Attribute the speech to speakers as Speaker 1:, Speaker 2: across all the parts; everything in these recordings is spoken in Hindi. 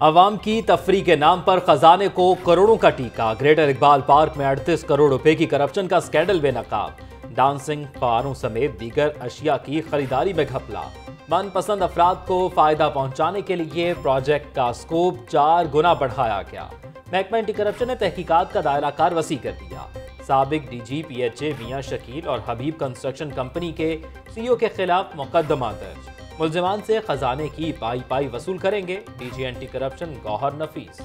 Speaker 1: अवाम की तफरी के नाम पर खजाने को करोड़ों का टीका। ग्रेटर इकबाल पार्क में 38 करोड़ रुपए की करप्शन का स्कैंडल बेनकाब। डांसिंग फवारों समेत दीगर अशिया की खरीदारी में घपला। मनपसंद अफराद को फायदा पहुंचाने के लिए प्रोजेक्ट का स्कोप 4 गुना बढ़ाया गया। महकमा एंटी करप्शन ने तहकीकात का दायरा कार वसी कर दिया। साबिक डीजी पीएचए मियां शकील और हबीब कंस्ट्रक्शन कंपनी के सीईओ के खिलाफ मुकदमा दर्ज। मुल्जिमान से खजाने की पाई वसूल करेंगे DG anti corruption Gohar Nafees.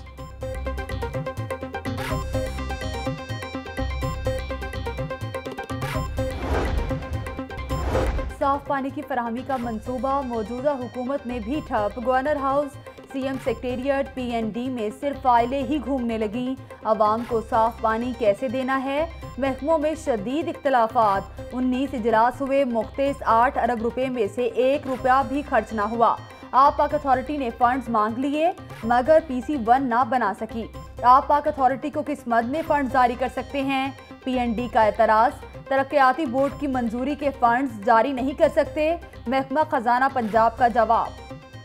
Speaker 2: साफ पानी की फराहमी का मंसूबा मौजूदा हुकूमत में भी ठप। Governor house, CM secretariat, PND में सिर्फ फाइलें ही घूमने लगी। आवाम को साफ पानी कैसे देना है? महकमों में शदीद इख्तलाफात। 19 इजलास हुए, मुख्तस 8 अरब रुपए में से 1 रुपया भी खर्च ना हुआ। आप पाक अथॉरिटी ने फंड्स मांग लिए मगर PC1 ना बना सकी। आप पाक अथॉरिटी को किस मद में फंड जारी कर सकते हैं? पीएनडी का एतराज़। तरक्याती बोर्ड की मंजूरी के फंड्स जारी नहीं कर सकते। महकमा खजाना पंजाब का जवाब।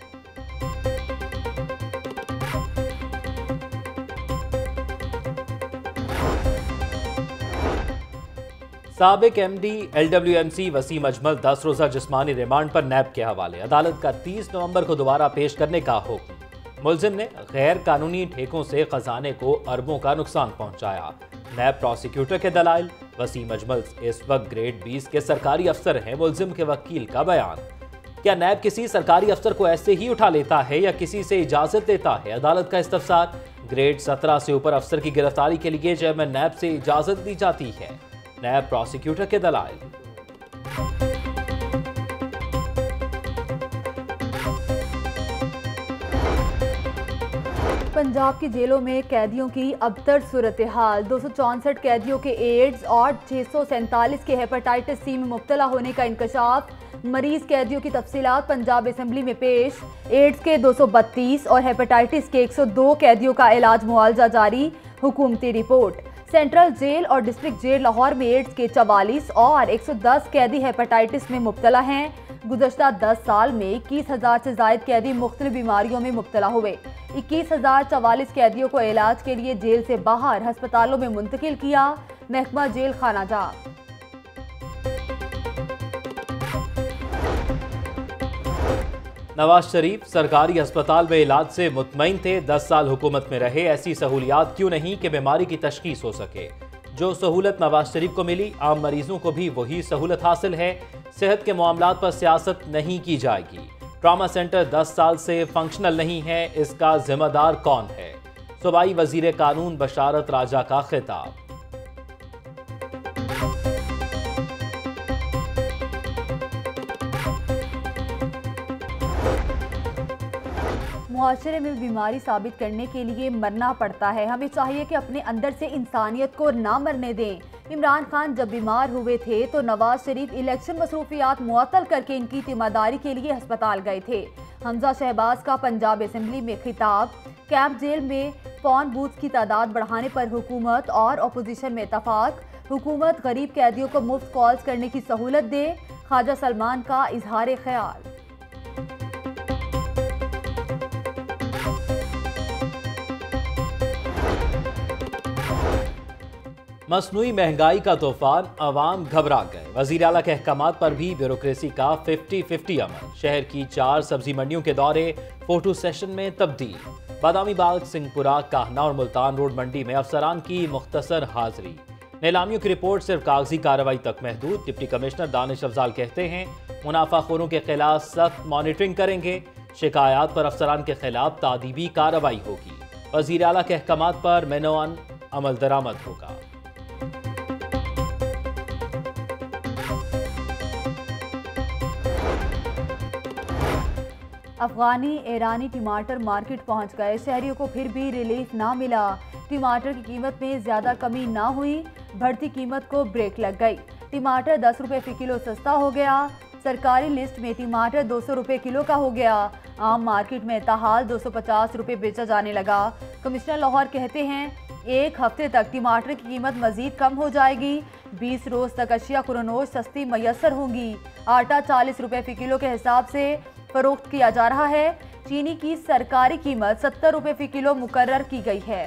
Speaker 1: साबिक एमडी LWMC वसीम अजमल 10 रोजा जिस्मानी रिमांड पर नैब के हवाले। अदालत का 30 नवंबर को दोबारा पेश करने का हुक्म। मुलजिम ने गैर कानूनी ठेकों से खजाने को अरबों का नुकसान पहुंचाया। नैब प्रोसिक्यूटर के दलाइल। वसीम अजमल इस वक्त ग्रेड 20 के सरकारी अफसर हैं। मुलजिम के वकील का बयान। क्या नैब किसी सरकारी अफसर को ऐसे ही उठा लेता है या किसी से इजाजत लेता है? अदालत का इस्तफसार। ग्रेड 17 से ऊपर अफसर की गिरफ्तारी के लिए चेयरमैन नैब से इजाजत दी जाती है। नैब प्रोसिक्यूटर के दलाइल।
Speaker 2: पंजाब की जेलों में कैदियों की अबतर सूरत हाल। 264 कैदियों के एड्स और 647 के हेपेटाइटिस C में मुब्तला होने का इंकशाफ। मरीज कैदियों की तफसीलात पंजाब असेंबली में पेश। एड्स के 232 और हेपेटाइटिस के 102 कैदियों का इलाज मुआवजा जारी। हुकूमती रिपोर्ट। सेंट्रल जेल और डिस्ट्रिक्ट जेल लाहौर में एड्स के 44 और 110 कैदी हेपेटाइटिस में मुब्तला हैं। गुज़श्ता 10 साल में 21,000 से ज़ायद कैदी मुख्तलिफ बीमारियों में मुब्तला हुए। 21,044 कैदियों को इलाज के लिए जेल से बाहर अस्पतालों में मुंतकिल किया। महकमा जेल खाना जाब।
Speaker 1: नवाज शरीफ सरकारी अस्पताल में इलाज से मुतमईन थे। 10 साल हुकूमत में रहे, ऐसी सहूलियात क्यों नहीं कि बीमारी की तशखीस हो सके। जो सहूलत नवाज शरीफ को मिली, आम मरीजों को भी वही सहूलत हासिल है। सेहत के मामलात पर सियासत नहीं की जाएगी। ट्रामा सेंटर 10 साल से फंक्शनल नहीं है, इसका जिम्मेदार कौन है? सूबाई वजीर कानून बशारत राजा का खिताब।
Speaker 2: मुआशरे में बीमारी साबित करने के लिए मरना पड़ता है। हमें चाहिए कि अपने अंदर से इंसानियत को ना मरने दें। इमरान खान जब बीमार हुए थे तो नवाज शरीफ इलेक्शन मसरूफियात मुअत्तल करके इनकी तीमारदारी के लिए अस्पताल गए थे। हमजा शहबाज का पंजाब असेंबली में खिताब। कैंप जेल में फोन बूथ की तादाद बढ़ाने पर हुकूमत और अपोजिशन में इत्तफाक। हुकूमत गरीब कैदियों को मुफ्त कॉल्स करने की सहूलत दे। ख्वाजा सलमान का इजहार ख्याल।
Speaker 1: मसनूई महंगाई का तूफान, अवाम घबरा गए। वजीर आला के अहकामात पर भी ब्यूरोक्रेसी का 50-50 अमल। शहर की 4 सब्जी मंडियों के दौरे फोटो सेशन में तब्दील। बादामी बाग, सिंहपुरा, काहना और मुल्तान रोड मंडी में अफसरान की मुख्तसर हाजिरी। नीलामियों की रिपोर्ट सिर्फ कागजी कार्रवाई तक महदूद। डिप्टी कमिश्नर दानिश अफजाल कहते हैं मुनाफाखोरों के खिलाफ सख्त मॉनिटरिंग करेंगे। शिकायत पर अफसरान के खिलाफ तादीबी कार्रवाई होगी। वजीर आला के अहकामात पर मेनोअन अमल दरामद होगा।
Speaker 2: अफगानी ईरानी टमाटर मार्केट पहुंच गए। शहरियों को फिर भी रिलीफ ना मिला। टमाटर की कीमत में ज़्यादा कमी ना हुई। बढ़ती कीमत को ब्रेक लग गई। टमाटर 10 रुपये फ़ी किलो सस्ता हो गया। सरकारी लिस्ट में टमाटर 200 रुपये किलो का हो गया। आम मार्केट में ताहाल 250 रुपये बेचा जाने लगा। कमिश्नर लाहौर कहते हैं 1 हफ्ते तक टमाटर की कीमत मजीद कम हो जाएगी। 20 रोज तक अशिया कुरनोश सस्ती मैसर होंगी। आटा 40 रुपये फ़ी किलो के हिसाब से फरोख्त किया जा रहा है। चीनी की सरकारी कीमत 70 रुपए फी किलो मुकर्रर की गई है।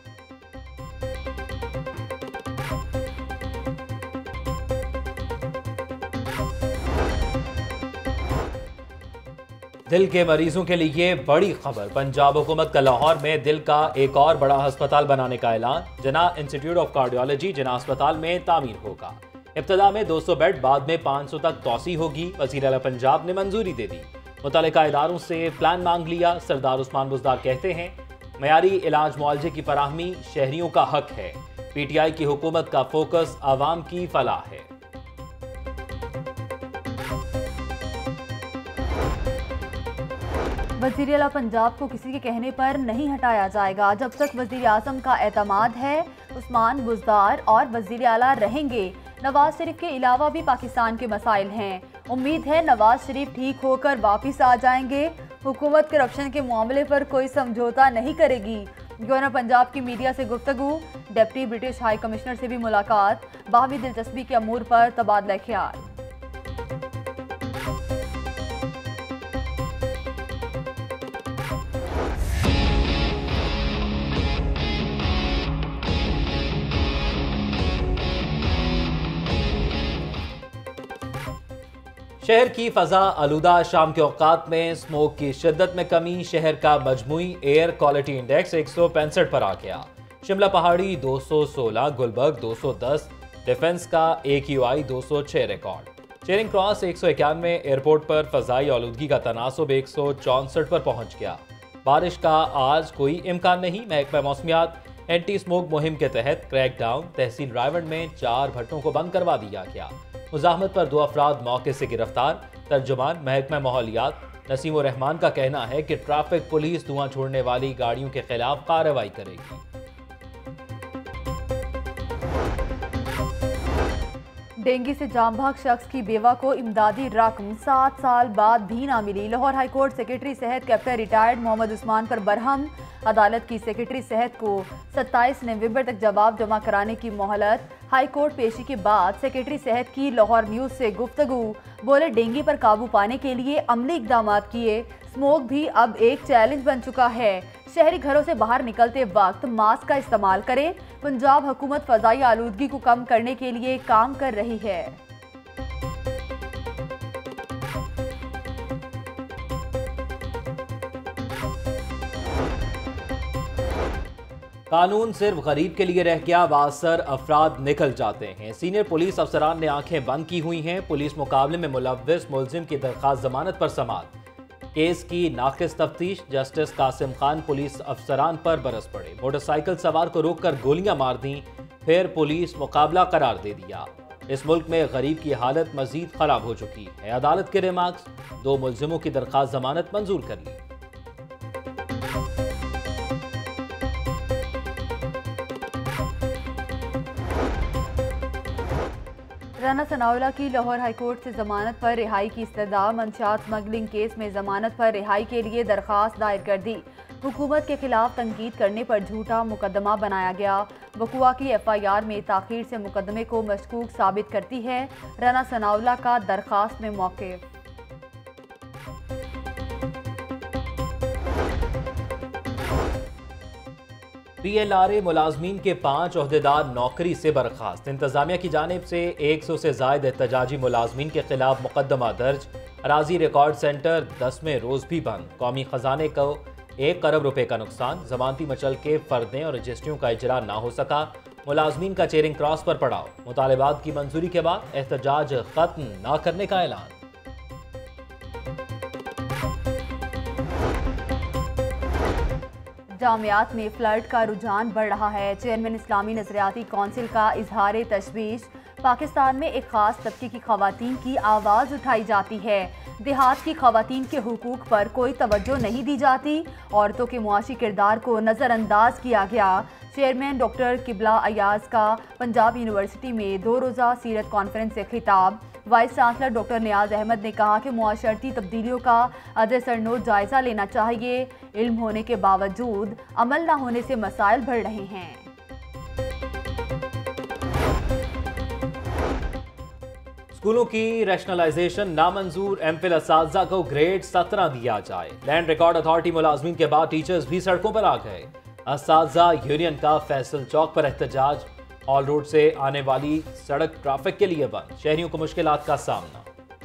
Speaker 1: दिल के मरीजों के लिए बड़ी खबर। पंजाब हुकूमत का लाहौर में दिल का एक और बड़ा अस्पताल बनाने का ऐलान। Jinnah institute of cardiology Jinnah अस्पताल में तामीर होगा। इब्तदा में 200 बेड, बाद में 500 तक तौसी होगी। वज़ीर आला पंजाब ने मंजूरी दे दी। मुतल्लिका इदारों से प्लान मांग लिया। सरदार उस्मान बुज़दार कहते हैं मयारी इलाज मुआवजे की फराहमी शहरियों का हक है। PTI की हुकूमत का फोकस आवाम की फलाह है।
Speaker 2: वज़ीर आला पंजाब को किसी के कहने पर नहीं हटाया जाएगा। जब तक वज़ीर आज़म का एतमाद है, उस्मान बुज़दार और वज़ीर आला रहेंगे। नवाज शरीफ के अलावा भी पाकिस्तान के मसाइल हैं। उम्मीद है नवाज शरीफ ठीक होकर वापस आ जाएंगे। हुकूमत करप्शन के मामले पर कोई समझौता नहीं करेगी। गवर्नर पंजाब की मीडिया से गुफ्तगू, डिप्टी ब्रिटिश हाई कमिश्नर से भी मुलाकात, बाहमी दिलचस्पी के अमूर पर तबादला ख्याल।
Speaker 1: शहर की फजा आलूदा। शाम के औकात में स्मोक की शिद्दत में कमी। शहर का मजमूई एयर क्वालिटी इंडेक्स 165 पर आ गया। शिमला पहाड़ी 216, गुलबर्ग 210, डिफेंस का AQI 206 record. Charing Cross 191, airport पर फजाई आलूदगी का तनासुब 164 पर पहुंच गया। बारिश का आज कोई इम्कान नहीं। महकमा मौसमियात एंटी स्मोक मुहिम के तहत क्रैकडाउन। तहसील रायवंड में 4 भट्टों को बंद करवा दिया गया। मुजाहमत पर 2 अफराद मौके से गिरफ्तार। तर्जुमान महकमा माहौलियात नसीम रहमान का कहना है कि ट्रैफिक पुलिस धुआं छोड़ने वाली गाड़ियों के खिलाफ कार्रवाई करेगी।
Speaker 2: डेंगू से जाम भाग शख्स की बेवा को इमदादी रकम 7 साल बाद भी ना मिली। लाहौर हाईकोर्ट सेक्रेटरी सेहत कैप्टन रिटायर्ड मोहम्मद उस्मान पर बरहम। अदालत की सेक्रेटरी सेहत को 27 नवंबर तक जवाब जमा कराने की मोहलत। हाई कोर्ट पेशी के बाद सेक्रेटरी सेहत की लाहौर न्यूज़ से गुफ्तगू, बोले डेंगू पर काबू पाने के लिए अमली इकदाम किए। स्मोक भी अब एक चैलेंज बन चुका है। शहरी घरों से बाहर निकलते वक्त मास्क का इस्तेमाल करें। पंजाब हुकूमत फ़ज़ाई आलूदगी को कम करने के लिए काम कर रही है।
Speaker 1: कानून सिर्फ गरीब के लिए रह गया, बासर अफराद निकल जाते हैं। सीनियर पुलिस अफसरान ने आंखें बंद की हुई हैं। पुलिस मुकाबले में मुलव्विस मुलजिम की दरख्वास्त जमानत पर समाअत। केस की नाकिस तफ्तीश। जस्टिस कासिम खान पुलिस अफसरान पर बरस पड़े। मोटरसाइकिल सवार को रोककर गोलियां मार दी, फिर पुलिस मुकाबला करार दे दिया। इस मुल्क में गरीब की हालत मजीद खराब हो चुकी है। अदालत के रिमार्क्स, 2 मुलजिमों की दरख्वास्त जमानत मंजूर कर ली।
Speaker 2: राना सनाउल्लाह की लाहौर हाईकोर्ट से जमानत पर रिहाई की इस्तदा। मंशियात स्मगलिंग केस में जमानत पर रिहाई के लिए दरख्वास्त दायर कर दी। हुकूमत के खिलाफ तनकीद करने पर झूठा मुकदमा बनाया गया। वकुआ की FIR में ताखीर से मुकदमे को मशकूक साबित करती है। राना सनाउल्लाह का दरख्वास्त में मौक़िफ़।
Speaker 1: PLRA मुलाजमीन के 5 ओहदेदार नौकरी से बर्खास्त। इंतजामिया की जानिब से 100 से ज़ायद एहतजाजी मुलाजमीन के खिलाफ मुकदमा दर्ज। अराजी रिकॉर्ड सेंटर 10वें रोज़ भी बंद। कौमी खजाने को 1 अरब रुपए का नुकसान। जमानती मचल के फर्दें और रजिस्ट्रियों का इजरा ना हो सका। मुलाजमीन का चेरिंग क्रॉस पर पड़ाव। मुतालबात की मंजूरी के बाद एहतजाज खत्म ना करने का ऐलान।
Speaker 2: जामियात में फ्लड का रुझान बढ़ रहा है। चेयरमैन इस्लामी नजरियाती कौंसिल का इजहार तशवीश। पाकिस्तान में एक खास तबके की खवातीन की आवाज़ उठाई जाती है। देहात की खवातीन के हुकूक पर कोई तवज्जो नहीं दी जाती। औरतों के मुआशी किरदार को नज़रअंदाज किया गया। चेयरमैन डॉक्टर किबला अयाज का पंजाब यूनिवर्सिटी में 2 रोज़ा सीरत कॉन्फ्रेंस से खिताब। Vice chancellor doctor Niaz Ahmed ने कहा कि मुआशरती तब्दीलियों का अदे सरनोट जायज़ा लेना चाहिए। इल्म होने के बावजूद अमल न होने से मसाइल बढ़ रहे हैं।
Speaker 1: स्कूलों की रैशनलाइजेशन नामंजूर, एमफिल असातिज़ा को ग्रेड 17 दिया जाए। लैंड रिकॉर्ड अथॉरिटी मुलाजमीन के बाद टीचर्स भी सड़कों पर आ गए। असातिज़ा यूनियन का फैसल चौक पर एहतजाज। ऑल रोड से आने वाली सड़क ट्रैफिक के लिए बंद, शहरियों को मुश्किलात का सामना।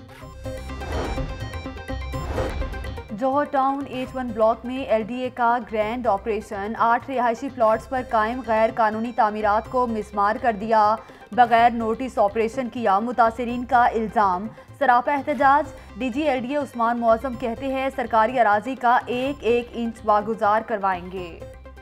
Speaker 2: जौहर टाउन H1 ब्लॉक में LDA का ग्रैंड ऑपरेशन। 8 रिहायशी प्लॉट्स पर कायम गैर कानूनी तामीरात को मिसमार कर दिया, बगैर नोटिस ऑपरेशन किया, मुतासरीन का इल्ज़ाम। सरापा एहतजाज। DG LDA उस्मान मौसम कहते हैं सरकारी अराजी का 1-1 इंच वागुजार करवाएंगे।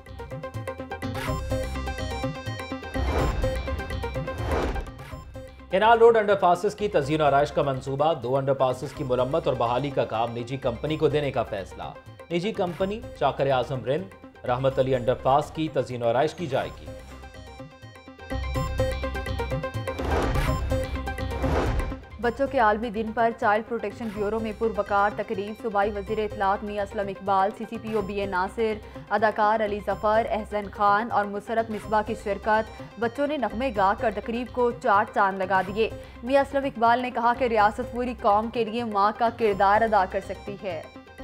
Speaker 1: केनाल रोड अंडरपासेस की तज़यीन आराइश का मंसूबा। 2 अंडरपासेस की मुरम्मत और बहाली का काम निजी कंपनी को देने का फैसला। निजी कंपनी चाकर आजम रिंद रहमत अली अंडरपास की तज़यीन आराइश की जाएगी।
Speaker 2: बच्चों के आलमी दिन पर चाइल्ड प्रोटेक्शन ब्यूरो में पुरवकार तकरीब। सूबाई वज़ीर इत्तलात मियां असलम इकबाल, CCPO BA नासिर, अदाकार अली जफ़र, एहसन खान और मुसरत मिसबा की शिरकत। बच्चों ने नगमे गा कर तकरीब को 4 चांद लगा दिए। मियां असलम इकबाल ने कहा कि रियासत पूरी कौम के लिए माँ का किरदार अदा कर सकती है।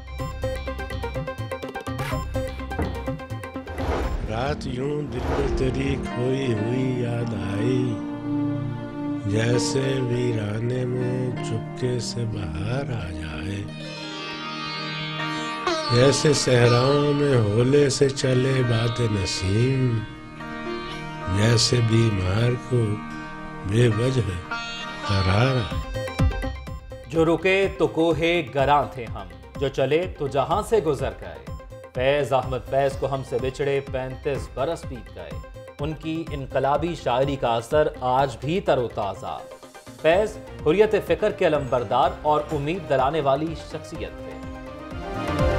Speaker 3: रात यूं दिल में तेरी खोई हुई याद आई, जैसे वीराने में चुपके से बाहर आ जाए, जैसे सहराओं में होले से चले बात नसीम, जैसे बीमार को बेवजह करार आए।
Speaker 1: जो रुके तो कोहे गरां थे हम, जो चले तो जहां से गुजर गए। फैज अहमद फैज को हमसे बिछड़े 35 बरस बीत गए। उनकी इनकलाबी शायरी का असर आज भी तरोताज़ा। फैज हुर्रियत फ़िक्र के अलमबरदार और उम्मीद दिलाने वाली शख्सियत थे।